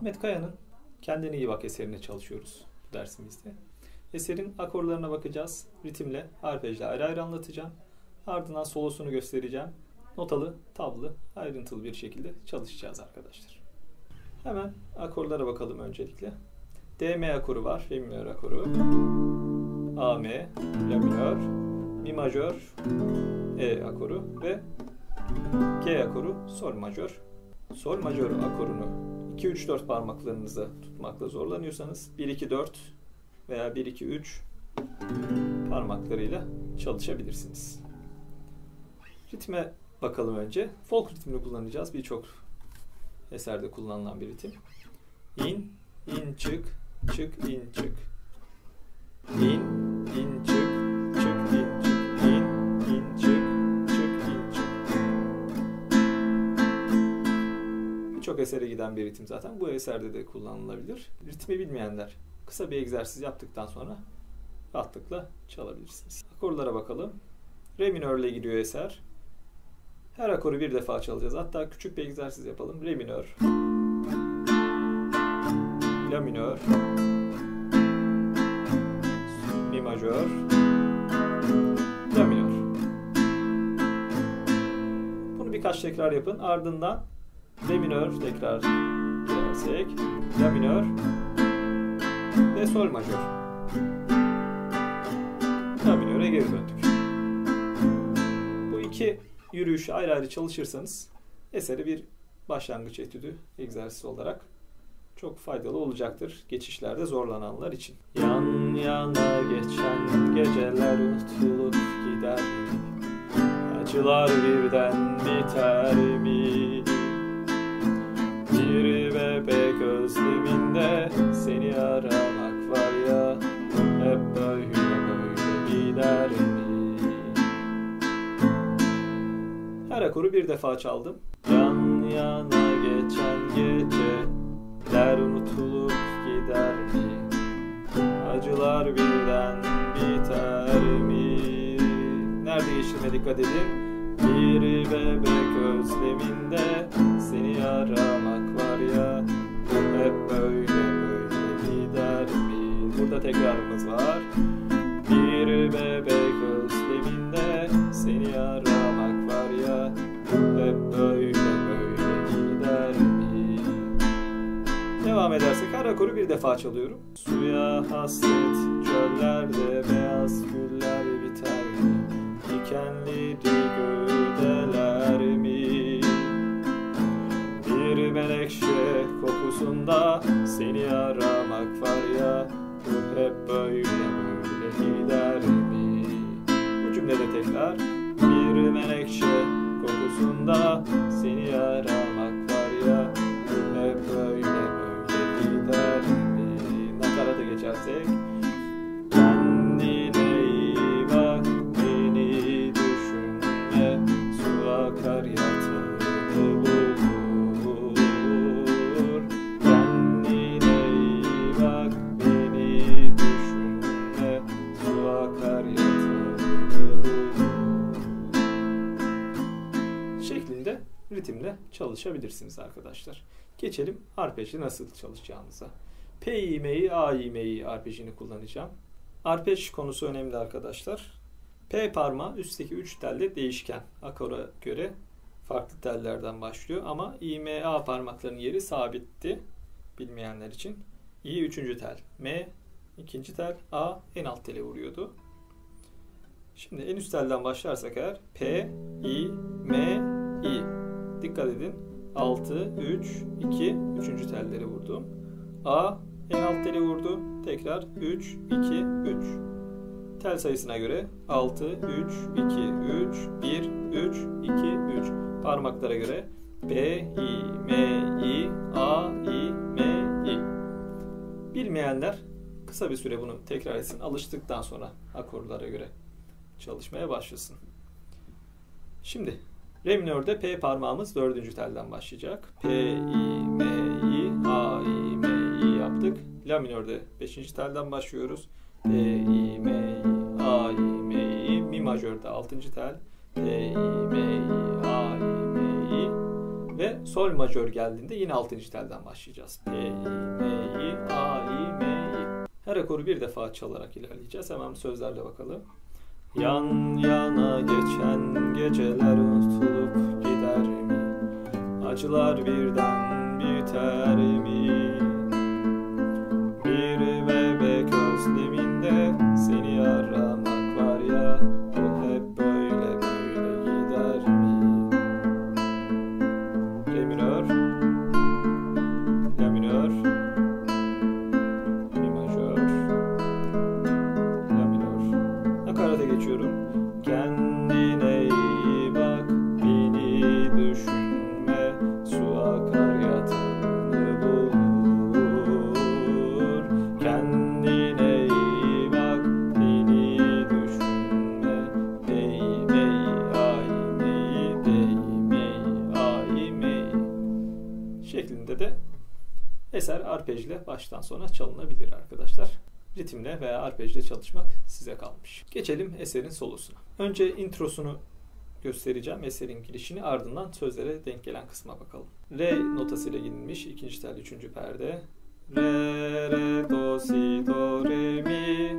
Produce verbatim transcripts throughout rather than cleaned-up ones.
Ahmet Kaya'nın Kendine İyi Bak eserine çalışıyoruz bu dersimizde. Eserin akorlarına bakacağız. Ritimle, arpejle ayrı ayrı anlatacağım. Ardından solosunu göstereceğim. Notalı, tablı, ayrıntılı bir şekilde çalışacağız arkadaşlar. Hemen akorlara bakalım öncelikle. D M akoru var, Re minör akoru. A M, La minör, Mi majör, E akoru ve G akoru, Sol majör. Sol majör akorunu iki üç dört parmaklarınızı tutmakta zorlanıyorsanız bir iki dört veya bir iki üç parmaklarıyla çalışabilirsiniz. Ritme bakalım önce. Folk ritmini kullanacağız. Birçok eserde kullanılan bir ritim. İn, in, çık, çık, in, çık. İn, in, çık, çık, in, çık. İn, in, çık, çık, in, çık. Birçok esere giden bir ritim zaten. Bu eserde de kullanılabilir. Ritmi bilmeyenler kısa bir egzersiz yaptıktan sonra rahatlıkla çalabilirsiniz. Akorlara bakalım. Re minörle gidiyor eser. Her akoru bir defa çalacağız. Hatta küçük bir egzersiz yapalım. Re minör, La minör, Mi majör, La minör. Bunu birkaç tekrar yapın. Ardından Re minör tekrar girersek, La minör ve Sol majör. La minöre geri döndük. Bu iki yürüyüşü ayrı ayrı çalışırsanız eseri bir başlangıç etüdü egzersiz olarak çok faydalı olacaktır geçişlerde zorlananlar için. Yan yana geçen geceler unutulup gider mi? Acılar birden biter mi? Bir bebek özleminde seni aramak var ya, hep böyle böyle gider mi? Her akoru bir defa çaldım. Yan yana geçen geceler unutulup gider mi? Acılar birden biter mi? Nerede geçtiğime dikkat edin. Bir bebek özleminde seni aramak var ya, hep böyle böyle gider mi? Burada tekrarımız var. Bir bebek özleminde seni aramak var ya, hep böyle böyle gider mi? Devam edersek her akoru bir defa çalıyorum. Suya hasret çöllerde beyaz güller biter mi? Dikenli gövdeler mi? Bir menekşe kokusunda seni aramak var ya, hep böyle böyle gider mi? Bu cümlede tekrar. Bir menekşe kokusunda seni aramak var ya, hep böyle böyle gider mi? Nakarata geçersek. Kendine iyi bak, beni düşünme, su akar yatağını bulur. Kendine iyi bak, beni düşünme, su akar yatağını bulur şeklinde ritimle çalışabilirsiniz arkadaşlar. Geçelim arpeji nasıl çalışacağımıza. P iğmeyi, A iğmeyi arpejini kullanacağım. Arpej konusu önemli arkadaşlar. P parmağı üstteki üç telde değişken. Akora göre farklı tellerden başlıyor ama I, M, A parmaklarının yeri sabitti bilmeyenler için. I üçüncü tel, M ikinci tel, A en alt tele vuruyordu. Şimdi en üst telden başlarsak eğer P, I, M, I. Dikkat edin. altı, üç, iki, üçüncü telleri vurdum. A en alt teli vurdu. Tekrar üç, iki, üç. Tel sayısına göre altı, üç, iki, üç, bir, üç, iki, üç. Parmaklara göre P, I, M, I, A, I, M, I. Bilmeyenler kısa bir süre bunu tekrar etsin. Alıştıktan sonra akorlara göre çalışmaya başlasın. Şimdi Re minörde P parmağımız dördüncü telden başlayacak. P, I, M, I, A, I, M, I yaptık. La minörde beşinci telden başlıyoruz. P, I, M, I, A, I, M, I. Mi majörde altıncı tel. P, I, M, I, A, I, M, I. Ve sol majör geldiğinde yine altıncı telden başlayacağız. P, I, M, I, A, I, M, I. Her akoru bir defa çalarak ilerleyeceğiz. Hemen sözlerle bakalım. Yan yana geçen geceler unutulup gider mi? Acılar birden biter mi? Bir bebek özleminde seni aramak var ya, bu hep böyle böyle gider mi? Re minör, la minör, mi majör, la minör. Nakarata geçiyorum. Kendine iyi bak, beni düşünme, su akar yatağını bulur. Kendine iyi bak, beni düşünme, bey bey ay bey bey bey ay bey şeklinde de eser arpejle baştan sona çalınabilir arkadaşlar. Ritimle veya arpejle çalışmak size kalmış. Geçelim eserin solosuna. Önce introsunu göstereceğim, eserin girişini, ardından sözlere denk gelen kısma bakalım. Re notasıyla gidilmiş, ikinci tel, üçüncü perde. Re, re, do, si, do, re, mi.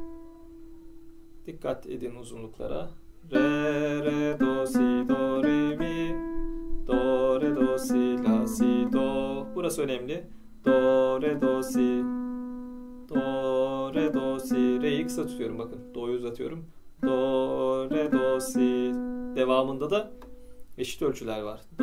Dikkat edin uzunluklara. Re, re, do, si, do, re, mi. Do, re, do, si, la, si, do. Burası önemli. Do, re, do, si. Do, re, do, si. Re'yi kısa tutuyorum bakın. Do'yu uzatıyorum. Do, re, do, si. Devamında da eşit ölçüler var. Do,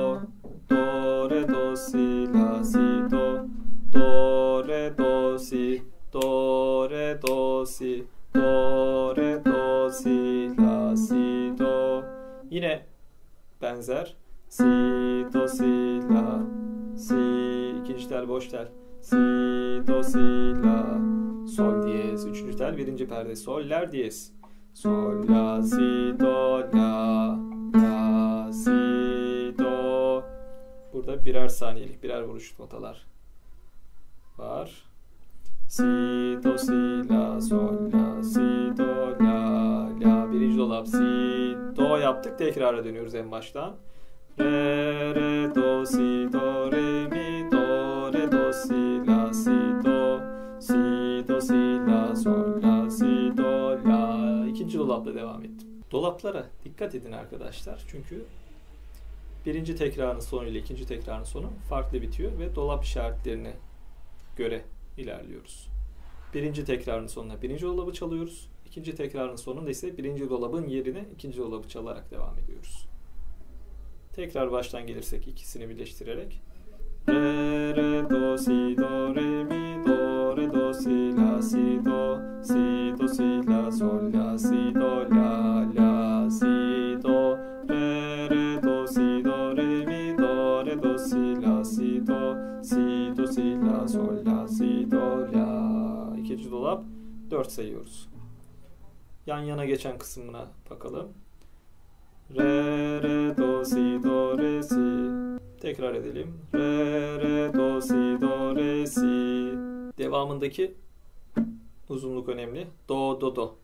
do, re, do, si, la, si, do. Do, re, do, si. Do, re, do, si. Do, re, do, si, la, si, do. Yine benzer. Si, do, si, la, si. İkinci tel boş tel. Si, do, si, la, sol diyez. Üçüncü tel birinci perde. Sol, ler diyez. Sol, la, si, do, la, la, si, do. Burada birer saniyelik, birer vuruşluk notalar var. Si, do, si, la, sol, la, si, do, la, la. Birinci dolap si, do yaptık. Tekrara dönüyoruz en baştan. Re, re, do, si, do, re, mi, do, re, do, si, la, si, do, si, do, si, la, sol, la, si, do, la. İkinci dolapla devam ettim. Dolaplara dikkat edin arkadaşlar. Çünkü birinci tekrarın sonu ile ikinci tekrarın sonu farklı bitiyor ve dolap işaretlerine göre ilerliyoruz. Birinci tekrarın sonuna birinci dolabı çalıyoruz. İkinci tekrarın sonunda ise birinci dolabın yerine ikinci dolabı çalarak devam ediyoruz. Tekrar baştan gelirsek ikisini birleştirerek. Re, re, do, si, do, re, mi, do, re, do, si, la, si, do, si, do, si, la, sol, la, si, do, la, la, si, do, re, re, do, si, do, re, mi, do, re, do, si, la, si, do, si, do, si, la, sol, la, si, do, la. İkinci dolap dört sayıyoruz. Yan yana geçen kısmına bakalım. Re, re, do, si, do, re, si. Tekrar edelim. Re, re, do, si, do, re, si. Devamındaki uzunluk önemli. Do, do, do.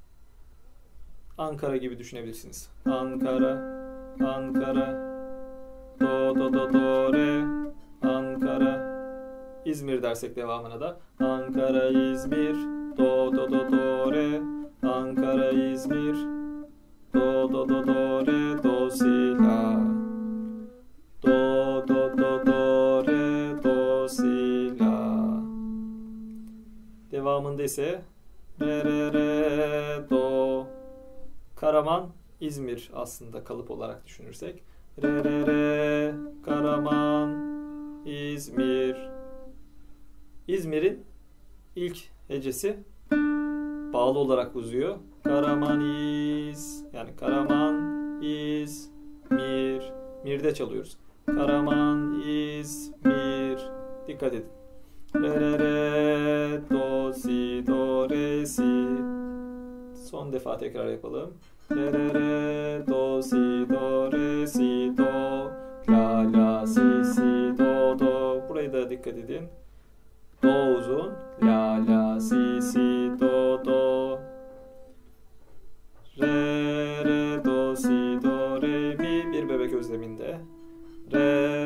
Ankara gibi düşünebilirsiniz. Ankara, Ankara. Do, do, do, do, re. Ankara. İzmir dersek devamına da. Ankara, İzmir. Do, do, do, do, re. Ankara, İzmir. Do, do, do, do, re, do, si, la. Do, do, do, do, re, do, si, la. Devamında ise re, re, re, do. Karaman, İzmir aslında kalıp olarak düşünürsek. Re, re, re, Karaman, İzmir. İzmir'in ilk hecesi bağlı olarak uzuyor. Karaman, İz. Yani Karaman, İzmir. Mir'de çalıyoruz. Karaman, İzmir. Dikkat edin. Re, re, re, do, si, do, re, si. Son defa tekrar yapalım. Re, re, re, do, si, do, re, si, do. La, la, si, si, do, do. Burayı da dikkat edin. Do uzun. La, la, si, si, do, do. Re, re, do, si, do, re, mi. Bir bebek özleminde. Re,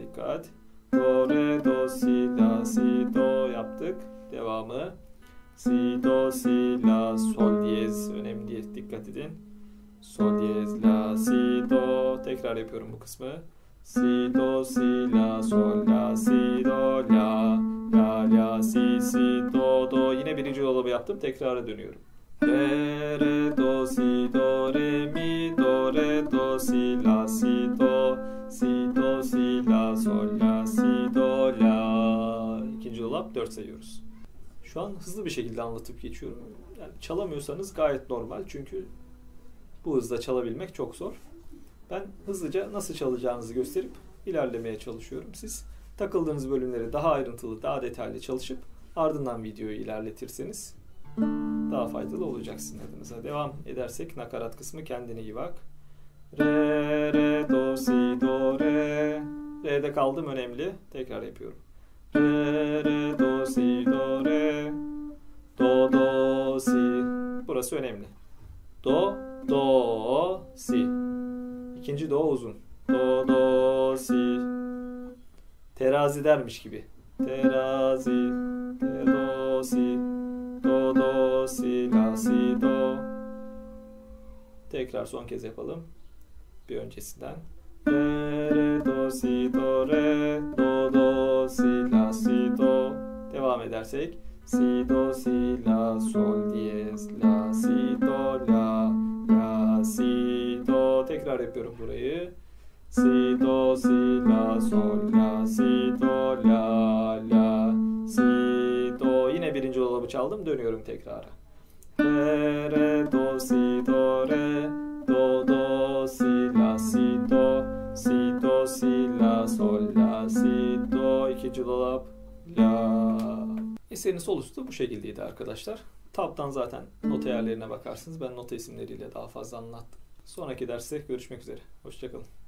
Dikkat. Do, re, do, si, la, si, do yaptık. Devamı. Si, do, si, la, sol diyez. Önemli. Dikkat edin. Sol diyez, la, si, do. Tekrar yapıyorum bu kısmı. Si, do, si, la, sol, la, si, do, la. La, la, si, si, do, do. Yine birinci dolabı yaptım. Tekrara dönüyorum. Re, re, do, si, do, re, mi, do, re, do, si, la, si, do. Si, do, si, la, sol, la, si, do, la. İkinci dolap dört sayıyoruz. Şu an hızlı bir şekilde anlatıp geçiyorum. Yani çalamıyorsanız gayet normal. Çünkü bu hızda çalabilmek çok zor. Ben hızlıca nasıl çalacağınızı gösterip ilerlemeye çalışıyorum. Siz takıldığınız bölümleri daha ayrıntılı, daha detaylı çalışıp ardından videoyu ilerletirseniz daha faydalı olacak sizin adınıza. Devam edersek nakarat kısmı, kendine iyi bak. Re, re, do, si, do, re. Re'de kaldım, önemli. Tekrar yapıyorum. Re, re, do, si, do, re. Do, do, si. Burası önemli. Do, do, si. İkinci do uzun. Do, do, si. Terazi dermiş gibi. Terazi. Te, do, si. Do, do, si, la, si, do. Tekrar son kez yapalım. Bir öncesinden. Re, re, do, si, do, re. Do, do, si, la, si, do. Devam edersek. Si, do, si, la, sol, diyez, la, si, do, la, la, si, do. Tekrar yapıyorum burayı. Si, do, si, la, sol, la, si, do, la, la, si, do. Yine birinci dolabı çaldım. Dönüyorum tekrara. Re, re, do, si, do, re. Do, do, si, la, si, do. Si, do, si, la, sol, la, si, do. İkinci dolap. La. Eserin sol üstü bu şekildeydi arkadaşlar. Tab'dan zaten nota yerlerine bakarsınız. Ben nota isimleriyle daha fazla anlattım. Sonraki derste görüşmek üzere. Hoşça kalın.